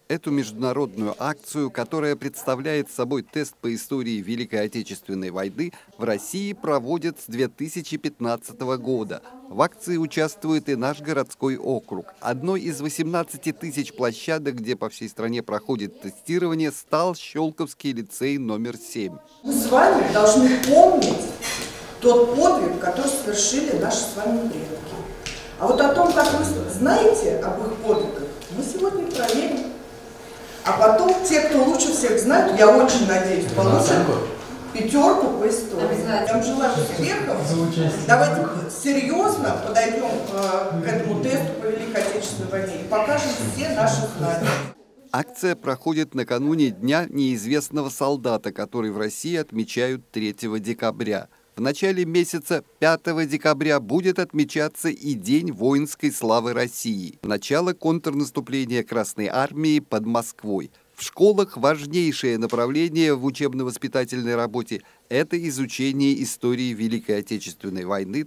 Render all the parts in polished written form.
Эту международную акцию, которая представляет собой тест по истории Великой Отечественной войны, в России проводят с 2015 года. В акции участвует и наш городской округ. Одной из 18 тысяч площадок, где по всей стране проходит тестирование, стал Щелковский лицей номер 7. Мы с вами должны помнить тот подвиг, который совершили наши с вами предки. А вот о том, как вы знаете об их подвигах, мы сегодня проверим. А потом те, кто лучше всех знают, я очень надеюсь, получат пятерку по истории. Я вам желаю успехов. Давайте серьезно подойдем к этому тесту по Великой Отечественной войне и покажем все наши знания. Акция проходит накануне Дня неизвестного солдата, который в России отмечают 3 декабря. В начале месяца 5 декабря будет отмечаться и День воинской славы России, начало контрнаступления Красной армии под Москвой. В школах важнейшее направление в учебно-воспитательной работе – это изучение истории Великой Отечественной войны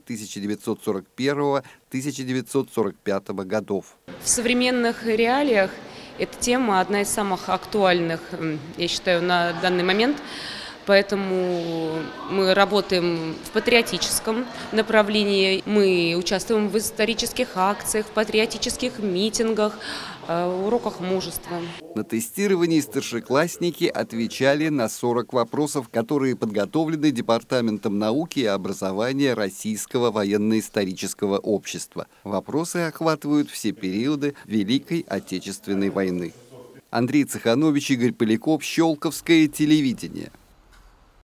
1941-1945 годов. В современных реалиях эта тема одна из самых актуальных, я считаю, на данный момент. Поэтому мы работаем в патриотическом направлении, мы участвуем в исторических акциях, в патриотических митингах, уроках мужества. На тестировании старшеклассники отвечали на 40 вопросов, которые подготовлены Департаментом науки и образования Российского военно-исторического общества. Вопросы охватывают все периоды Великой Отечественной войны. Андрей Цеханович, Игорь Поляков, Щелковское телевидение.